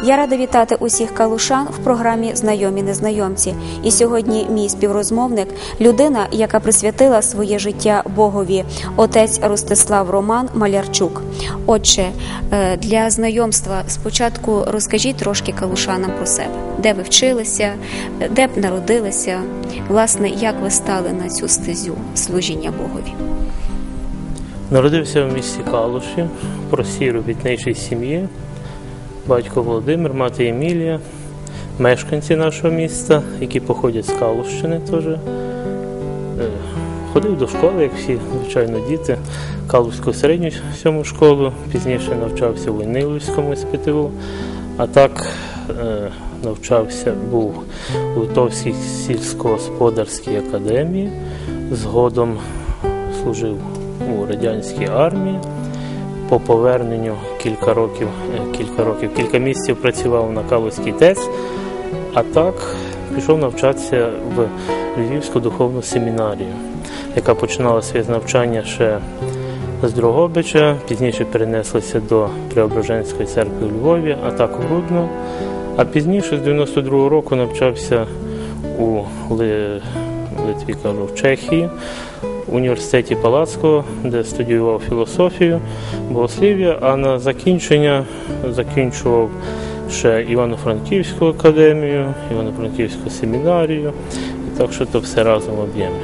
Я рада вітати усіх калушан в програмі «Знайомі незнайомці». І сьогодні мій співрозмовник – людина, яка присвятила своє життя Богові, отець Ростислав Роман Малярчук. Отже, для знайомства спочатку розкажіть трошки калушанам про себе. Де ви вчилися, де б народилися, власне, як ви стали на цю стезю служіння Богові? Народився в місті Калуші, в простій робітничій сім'ї. Батько Володимир, мати Емілія, мешканці нашого міста, які походять з Калущини теж. Ходив до школи, як всі, звичайно, діти, Калуську середню 7 школу, пізніше навчався в Войнилівському СПТУ, а так навчався, був у Литовській сільськогосподарській академії, згодом служив у радянській армії. По поверненню кілька місяців працював на Калузькій ТЕЦ, а так пішов навчатися в Львівську духовну семінарію, яка починала своє навчання ще з Дрогобича, пізніше перенеслася до Преображенської церкви у Львові, а так в Рудно. А пізніше, з 92-го року, навчався у Литві, в Чехії, в університеті Палацького, де студіював філософію, богослів'я, а на закінчення закінчував ще Івано-Франківську академію, Івано-Франківську семінарію, і так що то все разом в об'ємі.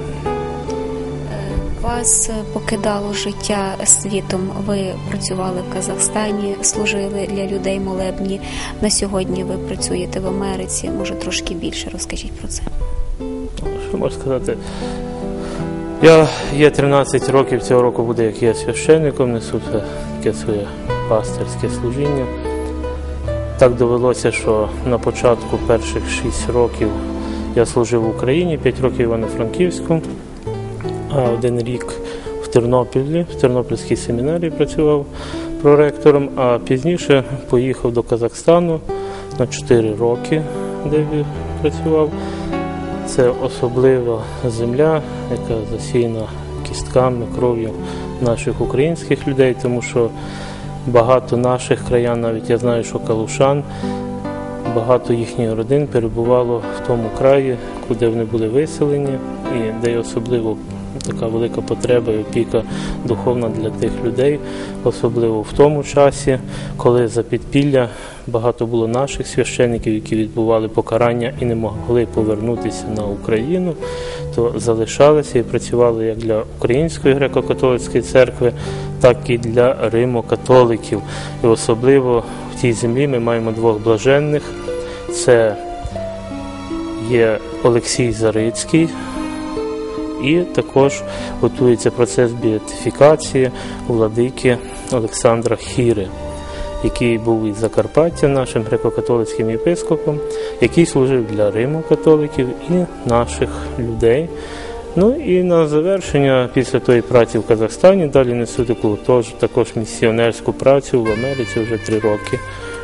Вас покидало життя світом, ви працювали в Казахстані, служили для людей молебні, на сьогодні ви працюєте в Америці, може трошки більше, розкажіть про це. Що можу сказати? Я є 13 років, цього року буде, як я священником, несу таке своє пастирське служіння. Так довелося, що на початку перших 6 років я служив в Україні, 5 років в Івано-Франківську, а 1 рік в Тернополі, в Тернопільській семінарії працював проректором, а пізніше поїхав до Казахстану на 4 роки, де працював. Це особлива земля, яка засіяна кістками, кров'ю наших українських людей, тому що багато наших краян, навіть я знаю, що калушан, багато їхніх родин перебувало в тому краї, куди вони були виселені, і де є особливо така велика потреба і опіка духовна для тих людей, особливо в тому часі, коли за підпілля багато було наших священників, які відбували покарання і не могли повернутися на Україну, то залишалися і працювали як для Української греко-католицької церкви, так і для римо-католиків. І особливо в цій землі ми маємо 2 блаженних. Це є Олексій Зарицький, і також готується процес біатифікації владики Олександра Хіри, який був із Закарпаття нашим греко-католицьким єпископом, який служив для Риму-католиків і наших людей. Ну і на завершення, після тої праці в Казахстані, далі несу таку також місіонерську працю в Америці вже 3 роки.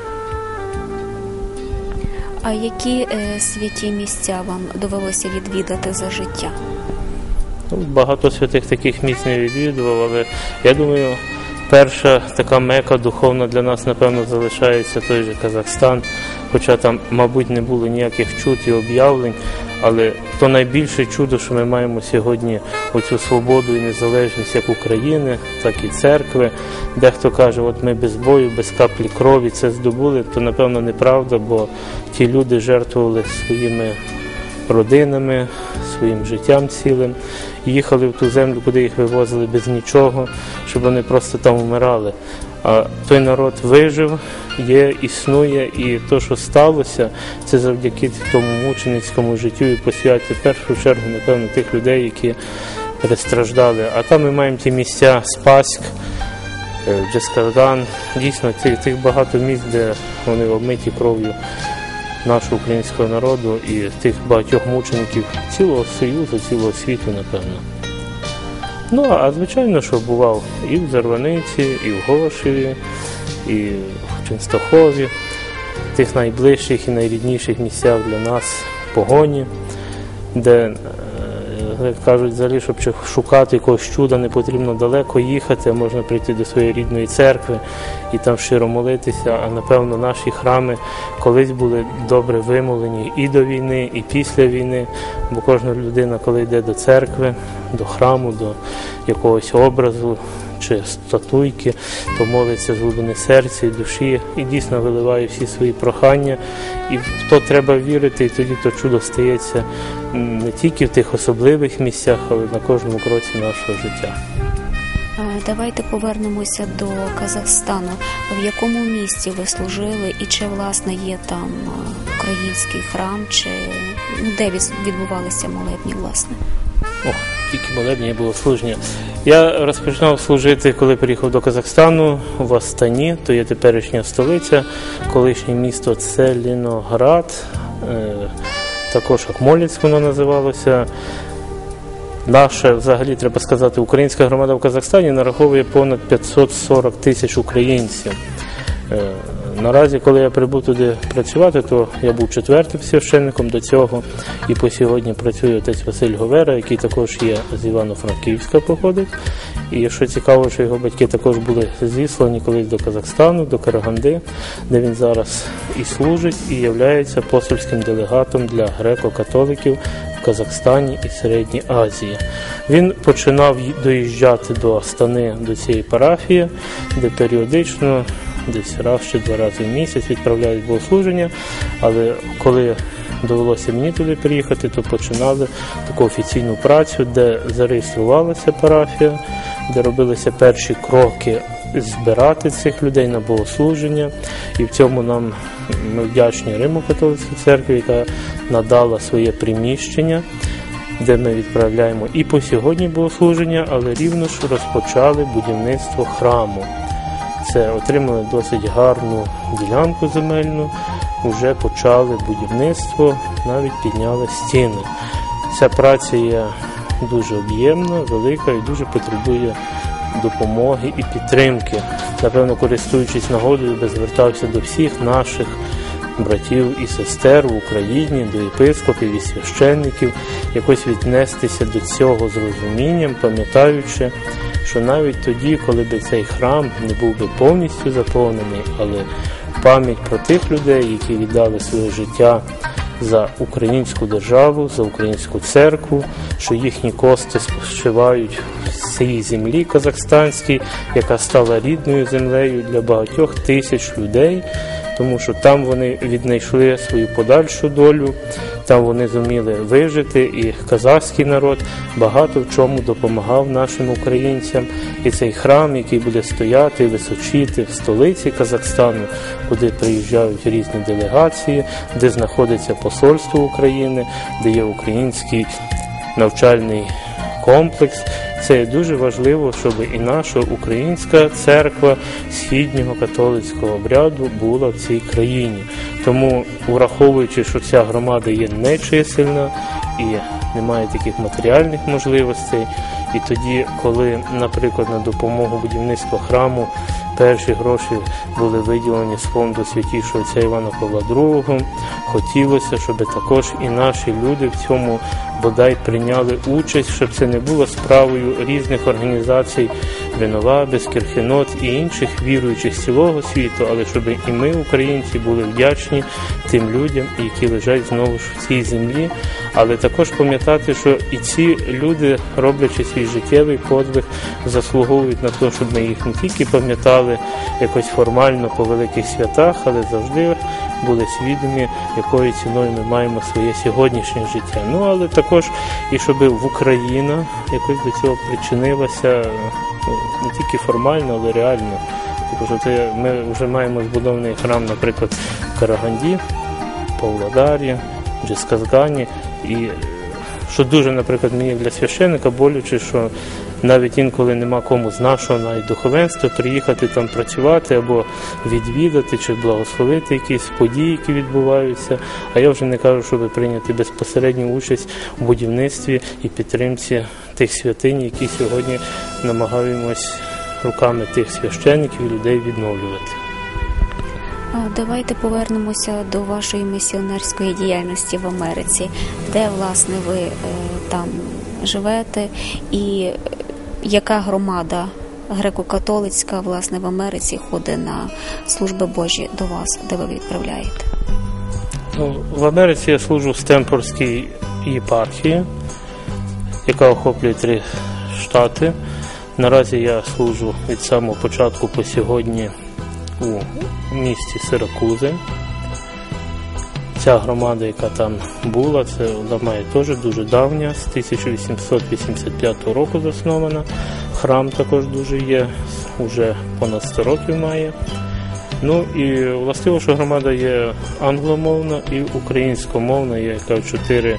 А які святі місця вам довелося відвідати за життя? Багато святих таких місць не відвідував, але я думаю, перша така мека духовна для нас, напевно, залишається той же Казахстан, хоча там, мабуть, не було ніяких чуд і об'явлень, але то найбільше чудо, що ми маємо сьогодні оцю свободу і незалежність як України, так і церкви. Дехто каже, от ми без бою, без каплі крові це здобули, то, напевно, неправда, бо ті люди жертвували своїми родинами, своїм життям цілим, їхали в ту землю, куди їх вивозили без нічого, щоб вони просто там вмирали. А той народ вижив, є, існує, і те, що сталося, це завдяки тому мученицькому життю і посвяті, в першу чергу, напевно, тих людей, які перестраждали. А там ми маємо ті місця Спаськ, Джескарган, дійсно, тих багато місць, де вони обмиті кров'ю нашого українського народу і тих багатьох мучеників цілого Союзу, цілого світу, напевно. Ну, а звичайно, що бував і в Зарваниці, і в Голошеві, і в Ченстахові, в тих найближчих і найрідніших місцях для нас, Погоні, де як кажуть, взагалі, щоб шукати якогось чуда, не потрібно далеко їхати, а можна прийти до своєї рідної церкви і там щиро молитися. А напевно наші храми колись були добре вимолені і до війни, і після війни, бо кожна людина, коли йде до церкви, до храму, до якогось образу чи статуйки, то молиться з глибини серця і душі і дійсно виливає всі свої прохання. І в то треба вірити, і тоді то чудо стається не тільки в тих особливих місцях, але на кожному кроці нашого життя. Давайте повернемося до Казахстану. В якому місті ви служили і чи, власне, є там український храм, чи де відбувалися молебні, власне? Тільки молебні було служення. Я розпочинав служити, коли приїхав до Казахстану, в Астані, то є теперішня столиця, колишнє місто Целіноград, також Акмолінськ воно називалося. Наша, взагалі, треба сказати, українська громада в Казахстані нараховує понад 540 тисяч українців. Наразі, коли я прибув туди працювати, то я був 4-м священником до цього, і по сьогодні працює отець Василь Говера, який також є з Івано-Франківська походить. І що цікаво, що його батьки також були зіслані колись до Казахстану, до Караганди, де він зараз і служить, і є посольським делегатом для греко-католиків в Казахстані і Середній Азії. Він починав доїжджати до Астани, до цієї парафії, де періодично десь раз чи 2 рази в місяць відправляють богослуження, але коли довелося мені туди приїхати, то починали таку офіційну працю, де зареєструвалася парафія, де робилися перші кроки збирати цих людей на богослуження. І в цьому ми вдячні Римо-католицькій церкві, яка надала своє приміщення, де ми відправляємо і по сьогодні богослуження, але рівно ж розпочали будівництво храму. Це отримали досить гарну ділянку земельну, вже почали будівництво, навіть підняли стіни. Ця праця є дуже об'ємна, велика і дуже потребує допомоги і підтримки. Напевно, користуючись нагодою, я звертався до всіх наших братів і сестер в Україні, до єпископів і священників, якось віднестися до цього з розумінням, пам'ятаючи, що навіть тоді, коли би цей храм не був би повністю заповнений, але пам'ять про тих людей, які віддали своє життя за українську державу, за українську церкву, що їхні кости спочивають в цій землі казахстанській, яка стала рідною землею для багатьох тисяч людей, тому що там вони віднайшли свою подальшу долю, там вони зуміли вижити, і казахський народ багато в чому допомагав нашим українцям. І цей храм, який буде стояти і височити в столиці Казахстану, куди приїжджають різні делегації, де знаходиться посольство України, де є український навчальний комплекс. Це дуже важливо, щоб і наша українська церква східнього католицького обряду була в цій країні. Тому, враховуючи, що ця громада є нечисельна і немає таких матеріальних можливостей, і тоді, коли, наприклад, на допомогу будівництва храму перші гроші були виділені з фонду Святішого отця Івана Павла II, хотілося, щоб також і наші люди в цьому бодай прийняли участь, щоб це не було справою різних організацій Винова, Безкірхенот і інших віруючих з цілого світу, але щоб і ми, українці, були вдячні тим людям, які лежать знову ж в цій землі, але також пам'ятати, що і ці люди, роблячи свій життєвий подвиг, заслуговують на те, щоб ми їх не тільки пам'ятали якось формально по великих святах, але завжди були свідомі, якою ціною ми маємо своє сьогоднішнє життя. Ну, але також і щоб Україна якось до цього причинилася не тільки формально, але реально. Тому що ми вже маємо збудований храм, наприклад, в Караганді, Павлодарі, Джесказгані. І що дуже, наприклад, мені для священника болюче, що навіть інколи нема кому з нашого навіть духовенства приїхати там працювати або відвідати чи благословити якісь події, які відбуваються. А я вже не кажу, щоб прийняти безпосередню участь у будівництві і підтримці тих святинь, які сьогодні намагаємось руками тих священників і людей відновлювати. Давайте повернемося до вашої місіонерської діяльності в Америці. Де, власне, ви там живете, і яка громада греко-католицька, власне, в Америці ходить на служби Божі до вас, де ви відправляєте? В Америці я служу в Стемфордській єпархії, яка охоплює 3 штати. Наразі я служу від самого початку по сьогодні у місті Сиракузи. Ця громада, яка там була, вона має теж дуже давня, з 1885 року заснована. Храм також дуже є, вже понад 100 років має. Ну і властиво, що громада є англомовна і українськомовна, є 4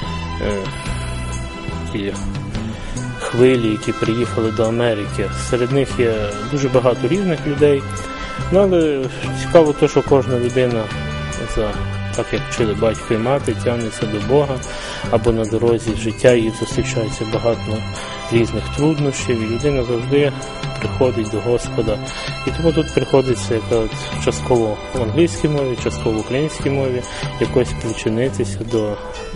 хвилі, які приїхали до Америки. Серед них є дуже багато різних людей, але цікаво те, що кожна людина, так як вчили батько і мати, тягнеться до Бога, або на дорозі життя їй зустрічається багато різних труднощів, і людина завжди приходить до Господа. І тому тут приходиться частково в англійській мові, частково в українській мові якось причинитися до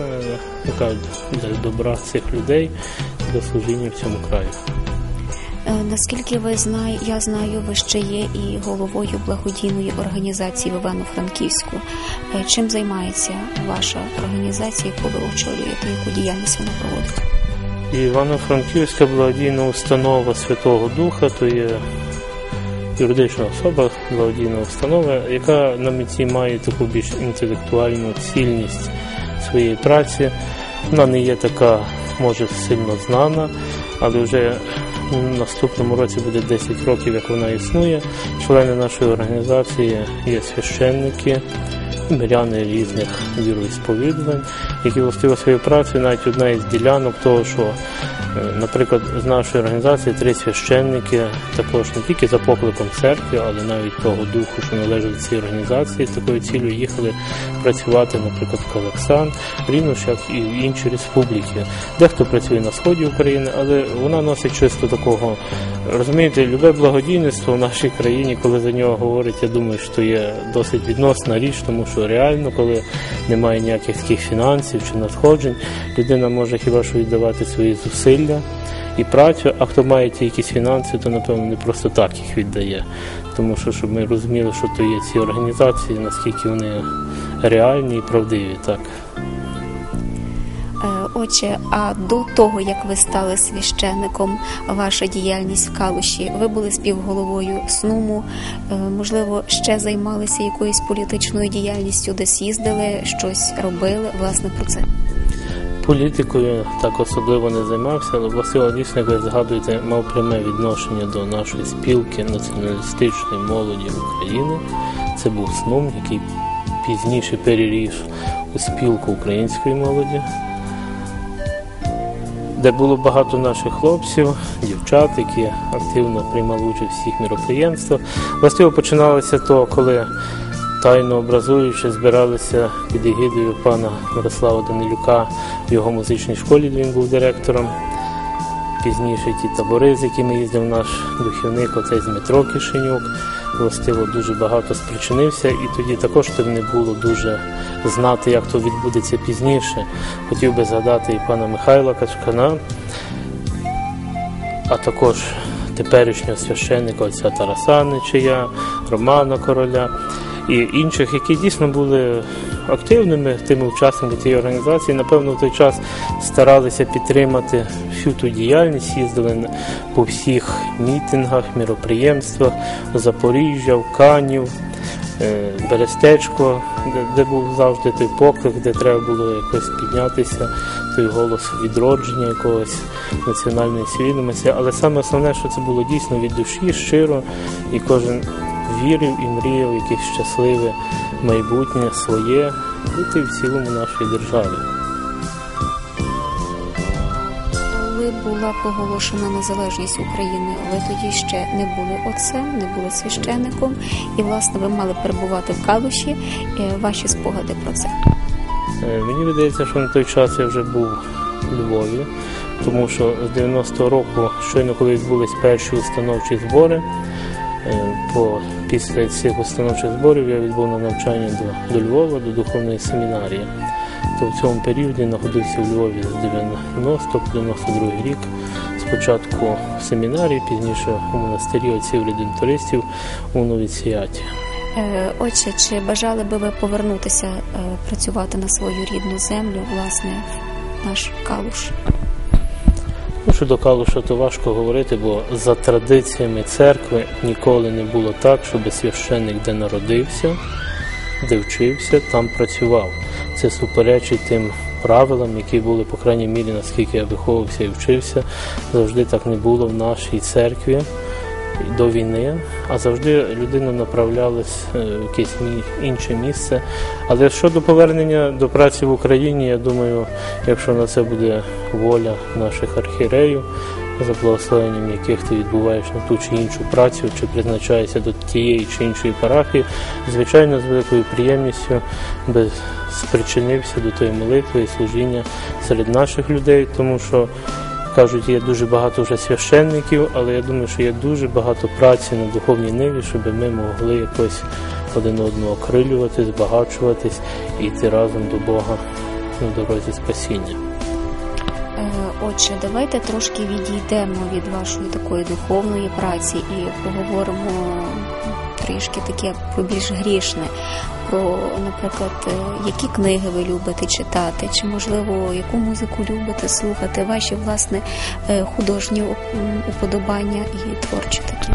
добра цих людей, до служіння в цьому краї. Наскільки я знаю, ви ще є і головою благодійної організації в Івано-Франківську. Чим займається ваша організація, яку ви очолюєте, яку діяльність вона проводить? Івано-Франківська благодійна установа Святого Духа, то є юридична особа, благодійна установа, яка на меті має таку більш інтелектуальну цільність своєї праці. Вона не є така, може, сильно знана, але вже в наступному році буде 10 років, як вона існує. Члени нашої організації є священники, миряни різних віроісповідувань, які властиво своєю працею, навіть одна із ділянок того, що, наприклад, з нашої організації 3 священники, також не тільки за покликом церкви, але навіть того духу, що належить до цієї організації, з такою цілею їхали працювати, наприклад, в Казахстан, рівно ж як і в інші республіки. Дехто працює на сході України, але вона носить чисто такого, розумієте, любе благодійництво в нашій країні, коли за нього говорять, я думаю, що є досить відносна річ, тому що реально, коли немає ніяких таких фінансів чи надходжень, людина може хіба що віддавати свої зусилля і працю, а хто має ті якісь фінанси, то, напевно, не просто так їх віддає. Тому що, щоб ми розуміли, що то є ці організації, наскільки вони реальні і правдиві, так. Отже, а до того, як ви стали священником, ваша діяльність в Калуші, ви були співголовою СНУМу, можливо, ще займалися якоюсь політичною діяльністю, десь їздили, щось робили, власне, про це? Політикою так особливо не займався, але власне, дійсно, як ви згадуєте, мав пряме відношення до нашої спілки націоналістичної молоді України. Це був СНУМ, який пізніше переріс у спілку української молоді, де було багато наших хлопців, дівчат, які активно приймали участь у всіх міроприємствах. Властиво починалося то, коли тайно образуючи збиралися під егідою пана Мирослава Данилюка в його музичній школі, де він був директором. Пізніше ті табори, з якими їздив наш духівник, оцей Дмитро Кишенюк, властиво дуже багато спричинився, і тоді також не було дуже знати, як то відбудеться пізніше. Хотів би згадати і пана Михайла Качкана, а також теперішнього священника отця Тараса Нечия, Романа Короля і інших, які дійсно були активними тими учасниками цієї організації. Напевно, в той час старалися підтримати всю ту діяльність, їздили по всіх мітингах, міроприємствах, Запоріжжя, в Канів, Берестечко, де був завжди той поклик, де треба було якось піднятися, той голос відродження якогось національної свідомості. Але саме основне, що це було дійсно від душі, щиро, і кожен вірив і мріяв якесь щасливе майбутнє своє, бути в цілому нашої держави. Коли була проголошена незалежність України, ви тоді ще не були отцем, не були священником, і, власне, ви мали перебувати в Калуші. Ваші спогади про це? Мені видається, що на той час я вже був у Львові, тому що з 90-го року, щойно коли відбулись перші установчі збори, після цих установчих зборів я відбув на навчання до Львова, до духовної семінарії. то в цьому періоді знаходився в Львові з 90 по 92 рік. Спочатку в семінарії, пізніше у монастирі отців редемтористів у новіціаті. Отче, чи бажали би ви повернутися працювати на свою рідну землю, власне, в наш Калуш? Щодо Калуша, то важко говорити, бо за традиціями церкви ніколи не було так, щоб священник, де народився, де вчився, там працював. Це суперечить тим правилам, які були, по крайній мірі, наскільки я виховувався і вчився. Завжди так не було в нашій церкві до війни, а завжди людина направлялась в якесь інше місце. Але щодо повернення до праці в Україні, я думаю, якщо на це буде воля наших архієреїв, за благословенням яких ти відбуваєш на ту чи іншу працю, чи призначаєшся до тієї чи іншої парафії, звичайно, з великою приємністю би спричинився до тої молитви і служіння серед наших людей, тому що, кажуть, є дуже багато вже священників, але я думаю, що є дуже багато праці на духовній ниві, щоб ми могли якось один одного окрилювати, збагачуватись і йти разом до Бога на дорозі спасіння. Отже, давайте трошки відійдемо від вашої такої духовної праці і поговоримо трішки таке про більш грішне, про, наприклад, які книги ви любите читати, чи, можливо, яку музику любите слухати, ваші, власне, художні уподобання і творчі такі.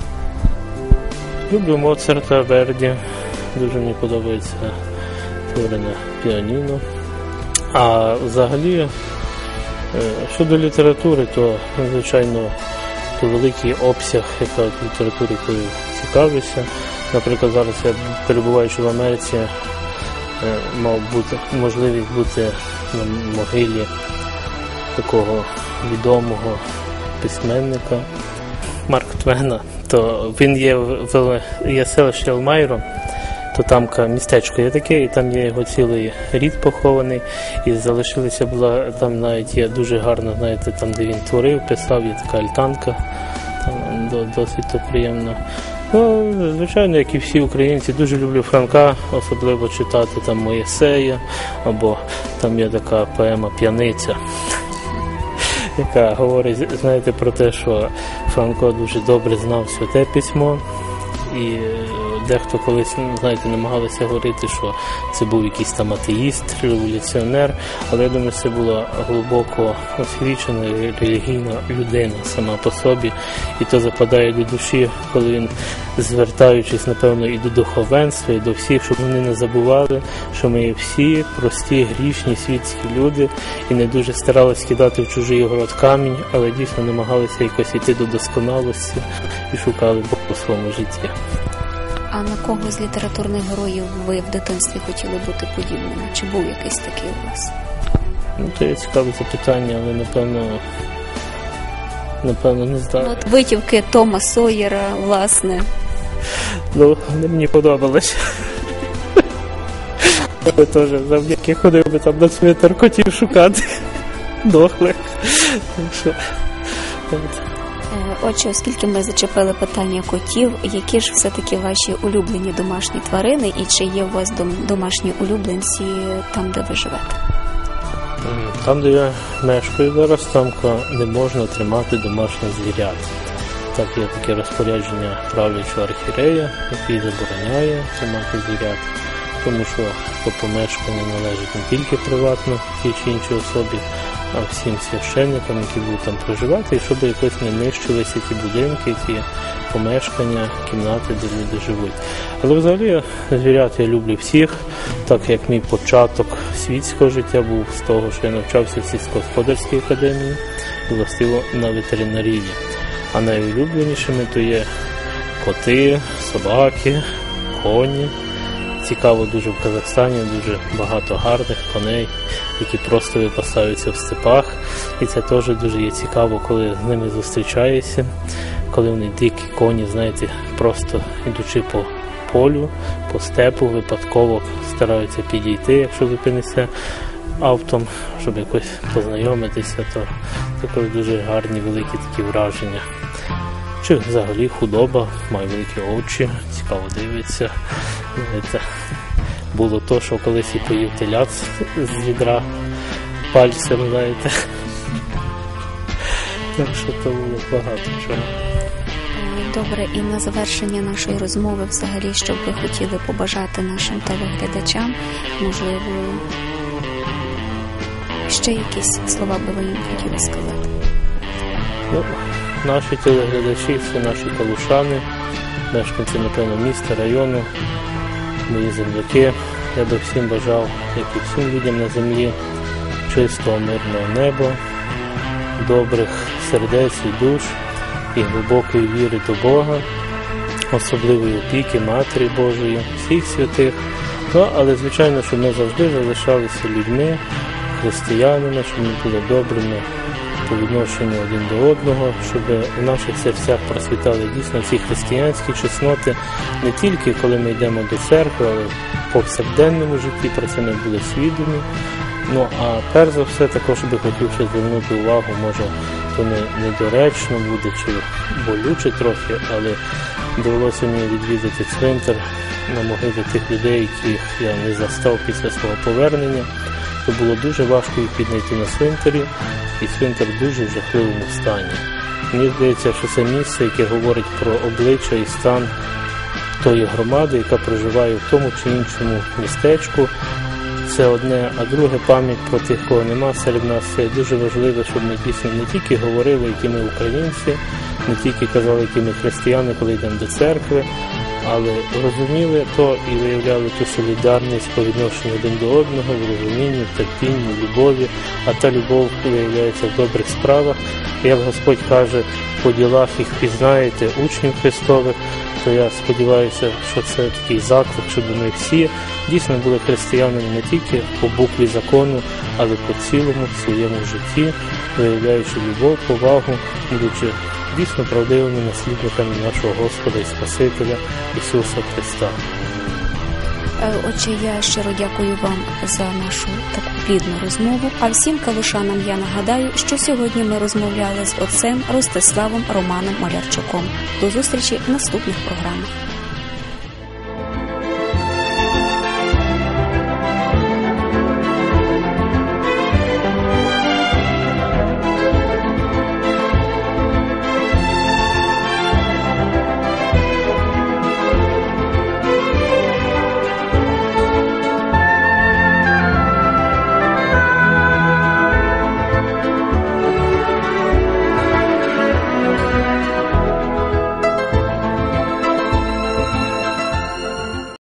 Люблю Моцарта, Верді, дуже мені подобається твори на піаніно. А взагалі, щодо літератури, то, звичайно, то великий обсяг літератури, якою цікавлюся. Наприклад, зараз я, перебуваючи в Америці, мав можливість бути на могилі такого відомого письменника Марка Твена. То він є селище Елмайро, то там містечко є таке, і там є його цілий рід похований, і залишилися там навіть є дуже гарно, знаєте, там, де він творив, писав, є така альтанка, там досить приємно. Ну, звичайно, як і всі українці, дуже люблю Франка, особливо читати там Моїсея, або там є така поема «П'яниця», яка говорить, знаєте, про те, що Франко дуже добре знав Святе Письмо, і дехто колись, знаєте, намагалися говорити, що це був якийсь там атеїст, революціонер, але я думаю, це була глибоко освічена релігійна людина сама по собі, і то западає до душі, коли він, звертаючись, напевно, і до духовенства, і до всіх, щоб вони не забували, що ми є всі прості, грішні, світські люди, і не дуже старалися кидати в чужий город камінь, але дійсно намагалися якось йти до досконалості і шукали Бога у своєму житті. А на кого з літературних героїв ви в дитинстві хотіли бути подібними? Чи був якийсь такий у вас? Ну, то є цікаве запитання, але напевно не знаю. От витівки Тома Сойера, власне. Ну, вони мені подобалися. Я теж завдяки ходив би там на цвинтар котів шукати. Дохлих. Отже, оскільки ми зачепили питання котів, які ж все-таки ваші улюблені домашні тварини і чи є у вас домашні улюбленці там, де ви живете? Там, де я мешкаю зараз, там не можна тримати домашніх звірят. Так є таке розпорядження правлячого архієрея, який забороняє тримати звірят, тому що то помешкання належить не тільки приватно тій чи іншій особі, а всім священникам, які будуть там проживати, і щоб якось не нищилися ті будинки, ті помешкання, кімнати, де люди живуть. Але взагалі звірят я люблю всіх, так як мій початок світського життя був з того, що я навчався в сільськогосподарській академії і властиво на ветеринарії. А найулюбленішими то є коти, собаки, коні. Цікаво дуже в Казахстані, дуже багато гарних коней, які просто випасаються в степах. І це теж дуже є цікаво, коли з ними зустрічаєшся, коли вони дикі коні, знаєте, просто йдучи по полю, по степу, випадково стараються підійти, якщо зупинишся автом, щоб якось познайомитися, то також дуже гарні, великі такі враження. Чи взагалі худоба, має великі очі, цікаво дивиться, знаєте, було то, що колись і поїв телят з відра пальцем, знаєте. Так що то було багато чого. Добре, і на завершення нашої розмови взагалі, що б ви хотіли побажати нашим телеглядачам, можливо, ще якісь слова би ви їм хотіли сказати? Ну, наші телеглядачі – це наші калушани, мешканці, напевно, міста, району, мої земляки. Я би всім бажав, як і всім людям на землі, чистого, мирного неба, добрих сердець і душ і глибокої віри до Бога, особливої опіки Матері Божої, всіх святих. Ну, але, звичайно, щоб ми завжди залишалися людьми, християнами, щоб ми були добрими по відношенню один до одного, щоб у наших серцях процвітали дійсно ці християнські чесноти, не тільки коли ми йдемо до церкви, але в повсякденному житті про це ми були свідомі. Ну, а перш за все, також би хотів ще звернути увагу, може, то недоречно буде, чи болюче трохи, але довелося мені відвідати цвинтар на могилі тих людей, яких я не застав після свого повернення. То було дуже важко їх піднайти на цвинтарі, і цвинтар дуже в жахливому стані. Мені здається, що це місце, яке говорить про обличчя і стан тої громади, яка проживає в тому чи іншому містечку. Це одне, а друге, пам'ять про тих, кого нема серед нас. Це дуже важливо, щоб ми дійсно не тільки говорили, які ми українці, не тільки казали, які ми християни, коли йдемо до церкви, але розуміли то і виявляли ту солідарність по відношенню один до одного, в розумінні, в терпінні, в любові, а та любов виявляється в добрих справах. І як Господь каже, по ділах їх пізнаєте, учнів Христових, то я сподіваюся, що це такий заклик, щоб ми всі дійсно були християнами не тільки по букві закону, але по цілому своєму житті, виявляючи любов, повагу, будучи дійсно правдивими наслідниками нашого Господа і Спасителя Ісуса Христа. Отже, я щиро дякую вам за нашу таку плідну розмову. А всім калушанам я нагадаю, що сьогодні ми розмовляли з отцем Ростиславом Романом Малярчуком. До зустрічі в наступних програмах.